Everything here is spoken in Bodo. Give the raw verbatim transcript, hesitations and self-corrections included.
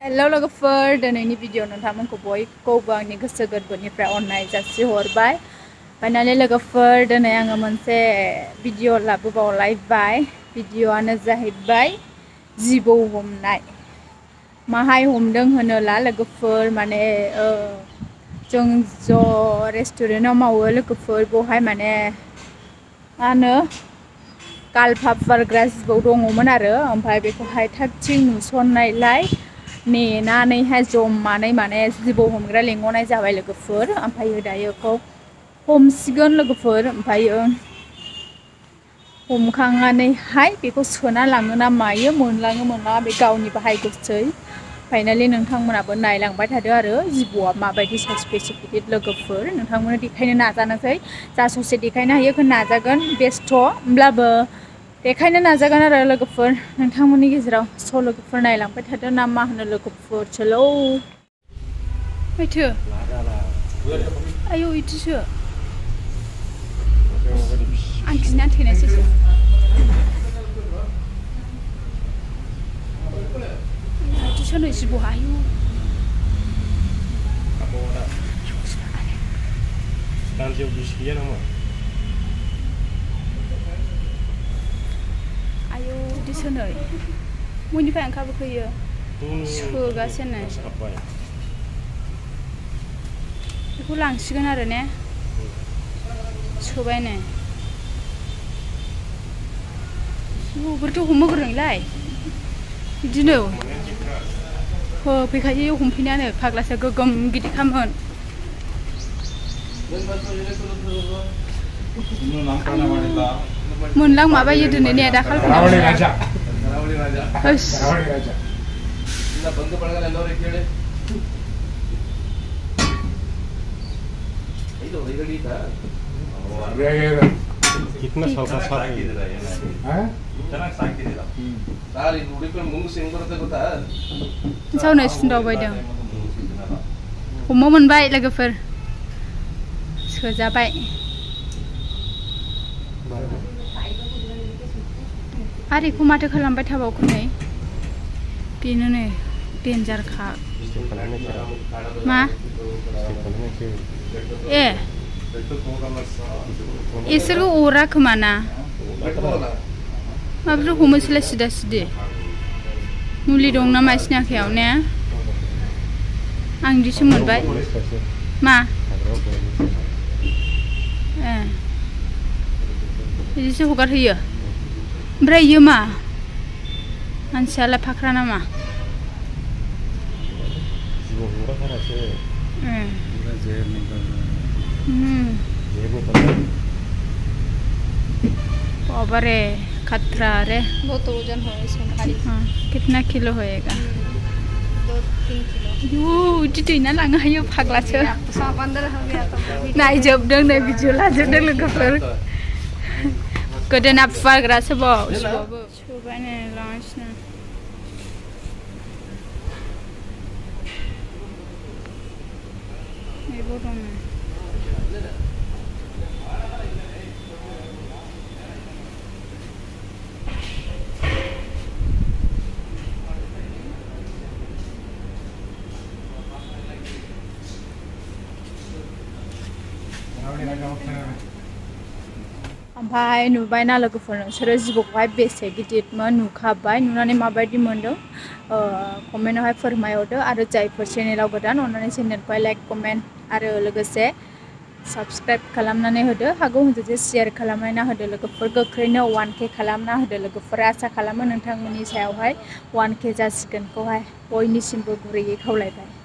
हेलो लोगोफोर दिनैनि भिडिअ नोंथांमोनखौ बयखौबो आंनि गोसो गोरबोनिफ्राय अननाय जासिहरबाय। फाइनालि लोगोफोर दिनै आङो मोनसे भिडिअ लाबोबावलायबाय। भिडिअआनो जाहैबाय जिबौ हमनाय। माहाय हमदों होनोला लोगोफोर माने जों ज' रेस्टुरेन्टआव मावो लोगोफोर बेवहाय माने मा होनो गालफाब बारग्रा जिबौ दङमोन आरो ओमफ्राय बेखौहाय थागथिं नुसननायलाय नेनानैहाय जमानै माने जिबौ हमग्रा लेंहरनाय जाबाय लोगोफोर। ओमफ्राय दायो बेखौ हमसिगोन लोगोफोर। ओमफ्राय हमखांनानैहाय बेखौ सोना लाङो ना मायो मोनलाङो मोनलाङा बे गावनि बाहायगोसै। फाइनालि नोंथांमोनाबो नायलांबाय थादो आरो जिबौआ माबायदि साइज बेसे गिदिर लोगोफोर नोंथांमोननो देखायनो नाजानोसै। जा ससे देखायनो हायो बेखौ नाजागोन बेस्थ' होमब्लाबो देखायनो नाजागोन आरो लोगोफोर नोंथांमोननि गेजेराव। स' लोगोफोर नायलांबाय थादो ना मा होनो लोगोफोर चलो माथो आयौ इदिसो आं गिना थैनायसो इदिसो नै जिबौआ आयौ Tanjau biskia nama. Ayo di sana. Muni pa ang kabukaya. Suga sana. Aku langsung ada ne. Subai ne. Oh bertu humor orang lai. Di no. Oh pikirnya yo humpinnya ne. Paglasnya gagam gede kaman. Munlang ma ba yidin ne da kal Ravali Raja. Bas. Ravali Raja. Ina bandu padagala elloru kele. Ido ready tha. कितना साल का साल है? हैं? कितना साल के दिला? सारी रूडी पे मुंग सिंग करते को था। Sao này xin đâu vậy đâu? Cũng muốn mình bay là cái phần. Sửa ra bay. Ari ku mata खालामबाय थाबावखो नै बेनो नै डेन्जार खा मा ए इसोरखौ अरा खोमा ना माबोरै हमोसैलाय सिदा सिदि मुलि दं ना मानसिनि आखायाव ने आं इदिसो मोनबाय मा ए इदिसो हगार होयो ओमफ्राय इयो मा मानसियालाय फाख्रा नामा जिबौ हमग्राफोरासो ए जेरनि बाबा रे खतरा रे बहुत वजन है इसमें भारी। हाँ कितना किलो होएगा दो तीन किलो यो इदि ना लांनो हायो फाग्लासो सब अंदर हो गया तो नायजोबदों नै भिडिअ लाजोबदों लोगोफोर गोदोना फुवारग्रासो बाव सिबावबो सुबाय नै लांगासिनो नैबाव दं ओमफ्राय नुबायना लोगोफोर नोंसोरो जिबौखौहाय बेसे गिदिरमोन नुखाबाय नुनानै माबायदि मोनदों कमेन्टआवहाय फोरमायहरदो आरो जायफोर चेनेलाव गोदान अननानै चेनेलखौहाय लाइक कमेन्ट आरो लोगोसे साबस्क्राइब खालामनानै होदो हागौ होनजों शेयार खालामना होदो लोगोफोर गोख्रैनो वान के खालामना होदो लोगोफोर आसा खालामो नोंथांमोननि सायावहाय वान के जासिगोनखौहाय बयनिसिमबो गुरैयै खावलायबाय।